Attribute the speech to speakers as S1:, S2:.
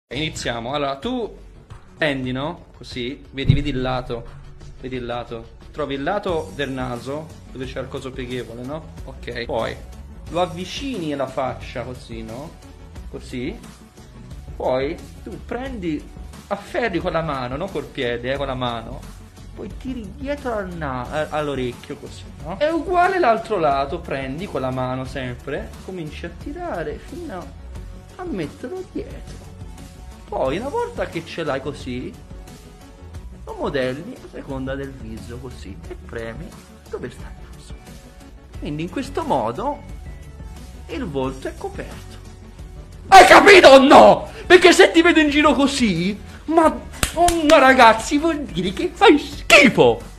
S1: Iniziamo. Allora, tu prendi, no? Così, vedi il lato. Vedi il lato. Trovi il lato del naso, dove c'è il coso pieghevole, no? Ok. Poi lo avvicini alla faccia, così, no? Così. Poi tu prendi, afferri con la mano, non col piede, con la mano. Poi tiri dietro all'orecchio, così, no? È uguale l'altro lato, prendi con la mano sempre, cominci a tirare fino a metterlo dietro. Poi una volta che ce l'hai così, lo modelli a seconda del viso così e premi dove sta il naso. Quindi in questo modo il volto è coperto. Hai capito o no? Perché se ti vedo in giro così, ma ragazzi, vuol dire che fai schifo.